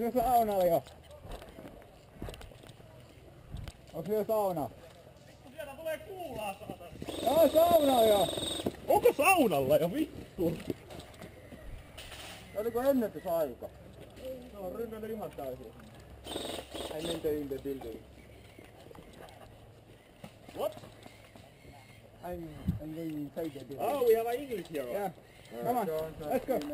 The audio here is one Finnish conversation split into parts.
se saunalla jo? Onko se jo sauna? Sieltä tulee kuulaa saatana. Joo, sauna jo! Onko saunalla jo vittu? Oliko ennätysaika? Se on rynnännyt ihan täysin. I meant in the building. What? I'm going inside the building. Oh, we have an English here. Yeah. Come on, let's go.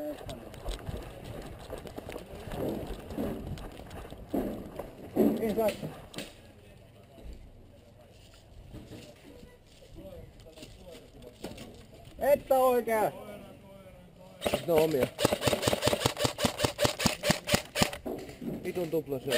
Inside. Että oikein! Ne on omia. Vitun tuplasyö.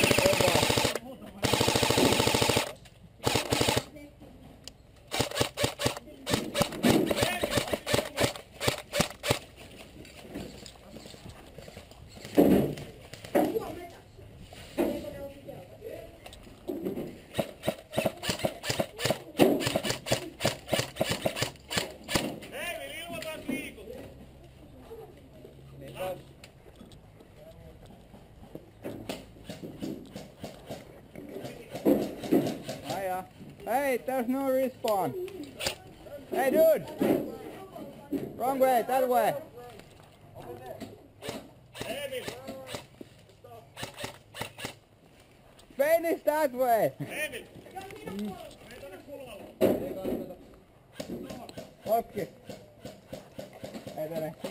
Hey, there's no respawn. Hey, dude! Wrong way, that way. Finish that way. Okay. Etene.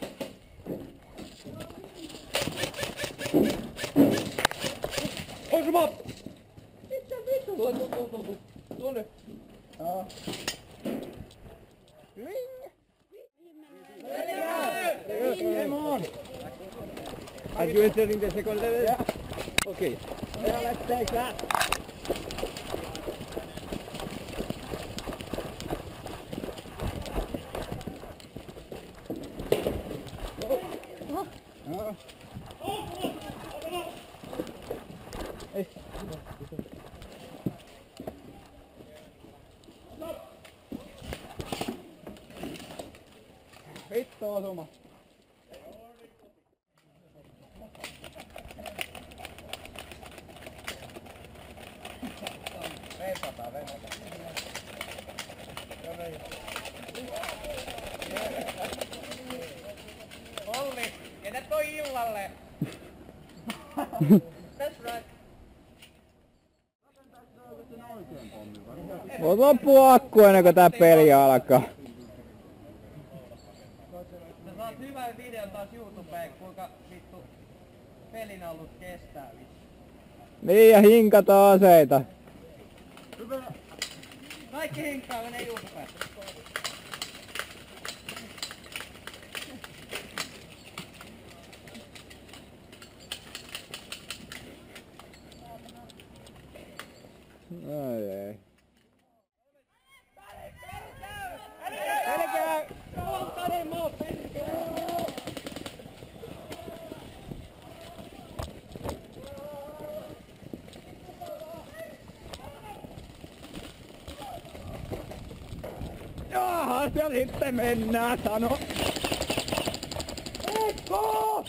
Osuma! Tuonne. Ja. Come on. Are you entering the second level? Yeah. Okay. Yeah, let's take that. Vittu osuma. Vepataan. Olli, ketä toi illalle? That's right. Voit loppua akku ennen kuin tää peli alkaa. Sä saat hyvän videon taas YouTubeen, kuinka vittu pelin ollut kestää vittu. Niin ja hinkata aseita. Kaikki hinkkaa menee YouTubeen. Ai ei. Älkää! Jaha, siellä sitten mennään, sano. Ekko!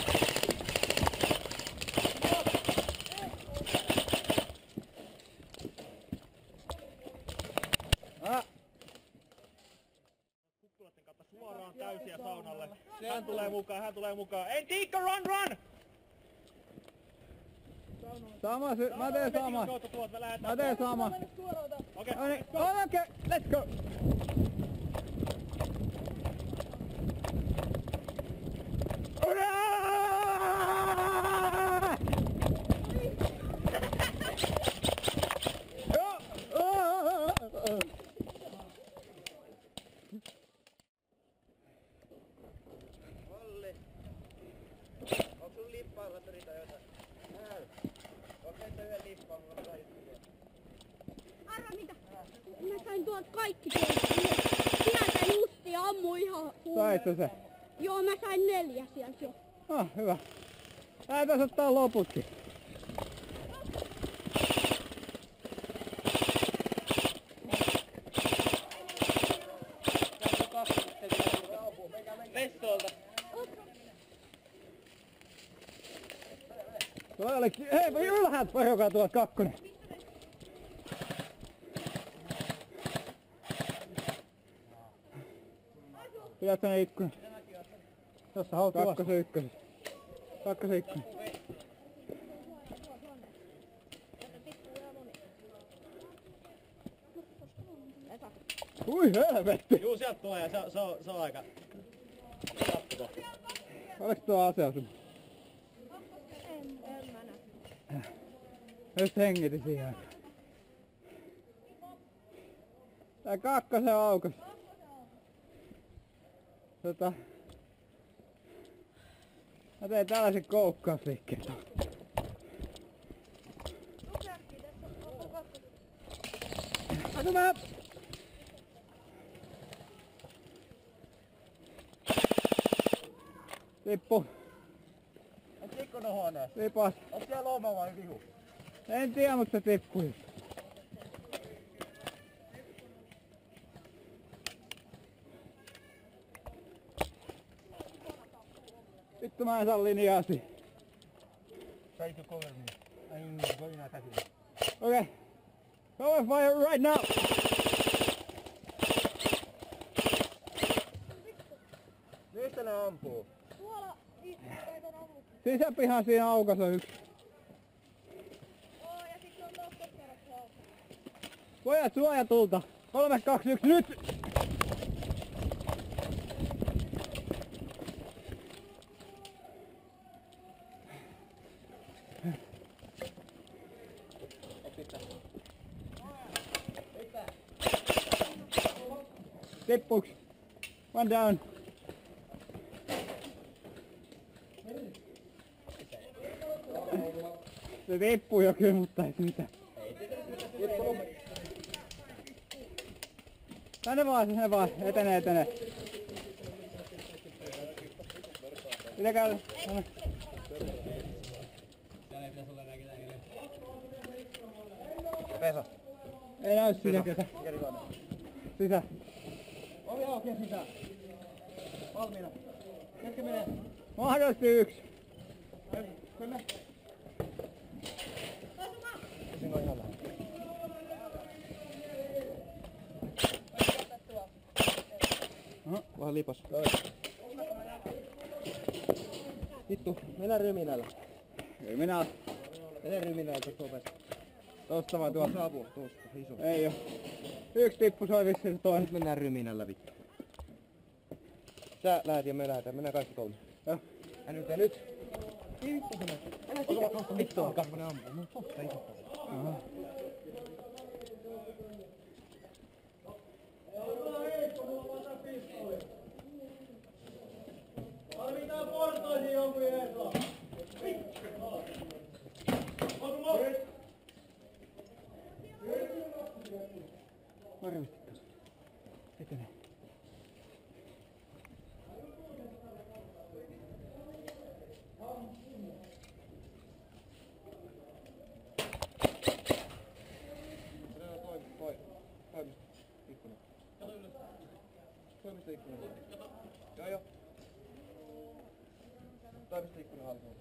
Kukkulatten kautta suoraan täysiä saunalle. Hän tulee mukaan. Ei Tiikka, run! Sama, mä teen sama. Mä teen sama. Okei. Okei, let's go. Olli. Onko sun lippailutori tai jotain? Okei, se yhden lippaan, mulla sai yhden. Arva mitä? Mä sain tuolta kaikki sieltä justi ammu ihan Saitko se? Joo, mä sain 4 sieltä jo. Ah, hyvä. Lähdetään ottaa loputkin. Mestolta. jollekin. Hei, ylhäältä varokaa tuolla kakkonen. Pidä tänne ikkunen. Tossa hautuu. Kakkosen ykkösen. Kakkosen ikkunen. Ui helvetti! Juu, sieltä tulee ja se on aika... Oliko tuo asea sun? En mä näe. Just hengiti siihen. Tää kakkosen aukos. Mä tein tällaisen koukkausliikkeen. Atu mä! Tippu. Onko ikkunan huoneessa? Tipas. Onko siellä oma vai vihu? En tiedä, mutta se tippui. Vittu mä en saa linjaasi. Saiko cover me? Ai, voi nää käsillä. Okay. Cover fire right now! Mistä ne ampuu? Tuolla istutaan avuksi. Sisäpihan siinä aukas on yksi. Oo, ja sit on tuossa kerrassa auki. Pojat suojatulta. 3, 2, 1, nyt! Tippuks. One down. Se tippuu jo kyllä, mutta ei mitään. Tänne vaan, etene. Pitäkää. Vesa. Ei näy siinä ketä. Sisä. Ovi auki sisään. Valmiina. Ketkä menee? Mahdollisesti yksi. Mennä. Siinä on ihan lähellä. Vähän lipas. Vittu, mennään ryminällä. Ei minä. Mene ryminällä tuossa ovesta. Tosta vaan tuossa. Saapuu, tuosta, iso. Ei oo. Yksi tippu soi vissiin toinen. Nyt mennään ryminällä vittu. Sä lähet ja me lähetään, mennään kaikki kolme. Joo. Ja nyt. Ei vittu sinä. Älä sitä. Vittu on kakkonen ampuu. Mun totta iso. Aha. Tarvitaan portoihin jonkun Eesaa. Varmasti tossa. Etene. Toimistoikkuna. Joo. Toimistoikkuna haltuun.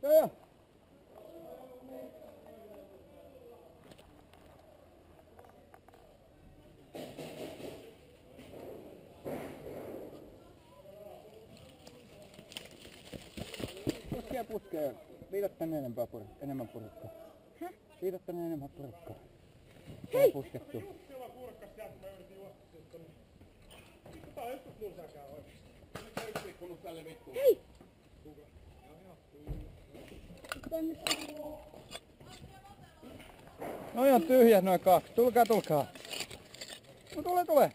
Joo. Puskee. Liitä tänne enemmän porukkaa. Häh? Liitä tänne enemmän porukkaa. Hei! Puskettu. Siellä kurkkas sieltä, mä yritin juosta sieltä. Tää on joskus mulsääkään oikeesti. Hei! Noi on tyhjät noin kaksi. Tulkaa. No tule.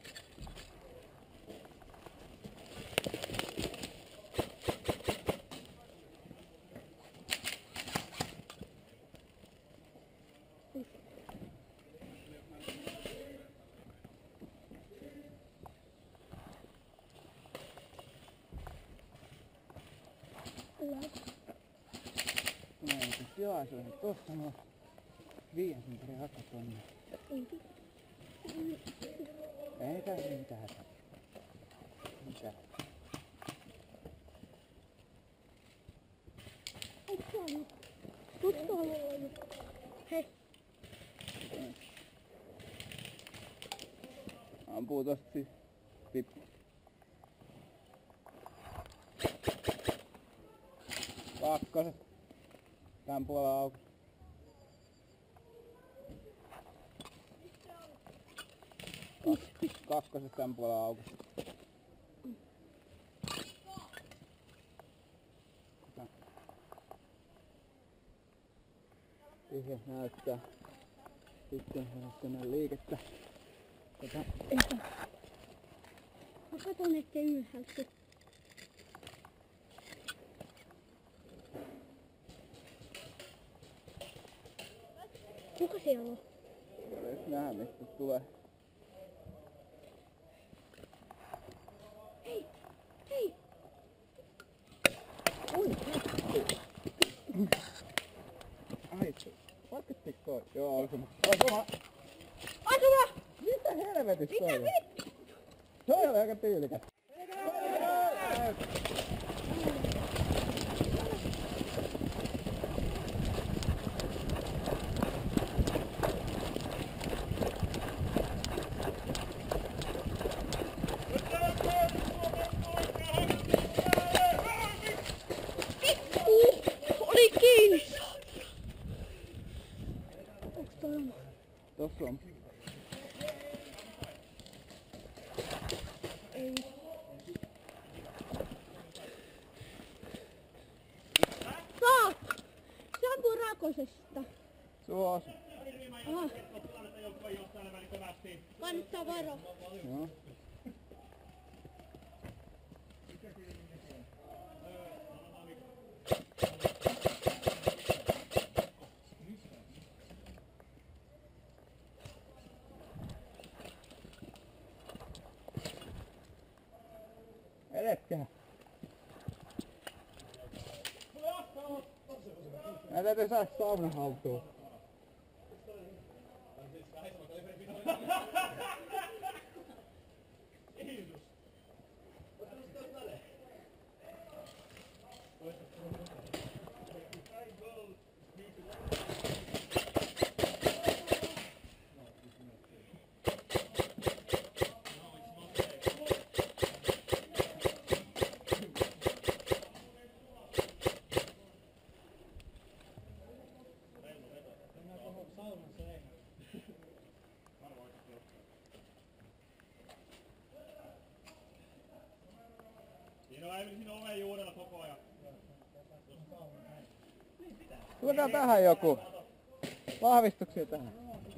Tilaisuuden tossa noin 5 metrin haka tonne. Ei tässä mitään hätää. Mitä? Onko tuolla ollut? Hei! Ampuu tosta tippu. Kakkoset. Tän puolella auki. Kakkoset tän puolella auki. Tyhjä näyttää. Sitten tänne liikettä. Mä katon ettei ylhäältä. Kuka siellä on? Ei edes nähdä mistä tulee. Hei! Hei! Oi! Ai, pakettiko toi? Joo, osuma. Asuma! Mitä helvetistä toi on? Mitä? Toi oli aika tyylikäs. Oli kiinni! Onks toi oma? Tossa on. Ei. Saat! Se ampuu rakosesta. Suos. Aha. Kannattaa varoa. Joo. Edetkää. Mä täytyy saada saunan haltuun. Siinä on oven juurella koko ajan. Tulekaa tähän joku. Vahvistuksia tähän.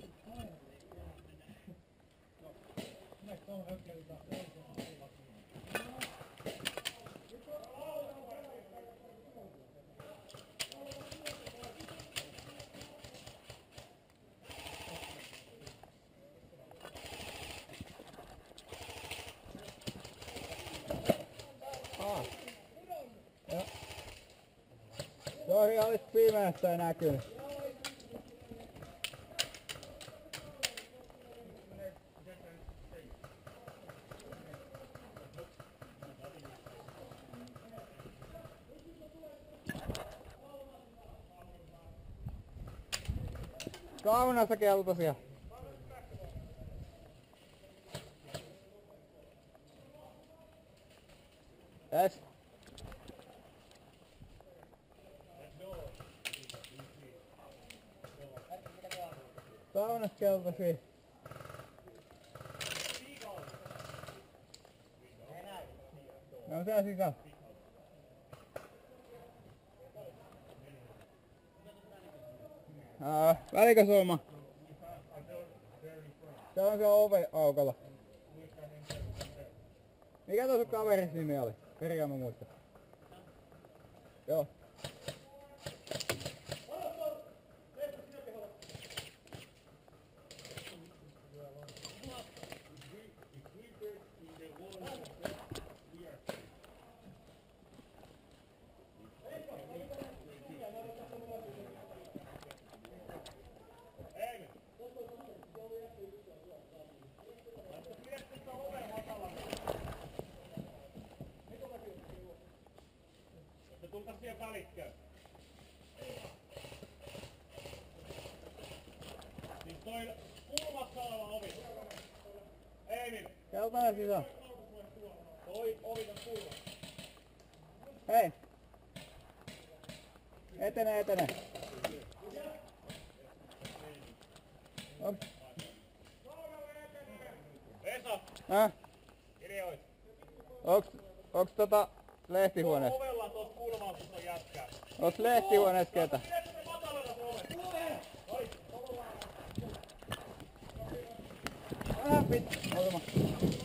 Sori, olis pimeässä ei näkynyt. Saunassa keltaisia. Yes. Saunassa keltaisia. Ne on siellä sisällä. Välikösoma. Se on se ove aukalla. Mikä tuossa kaverin nimi oli? Perkele mä muistan. Joo. Tulta siihen välikköön. Siis toi kulmassa oleva ovi. Emil. Keltainen sisään. Toi ovi on kulmassa. Hei. Etene. Onks? Vesa. Kirjoit. Onks lehtihuoneessa? Ovella tuossa kulmassa on jätkää. Onks lehtihuoneessa ketä? Vittu.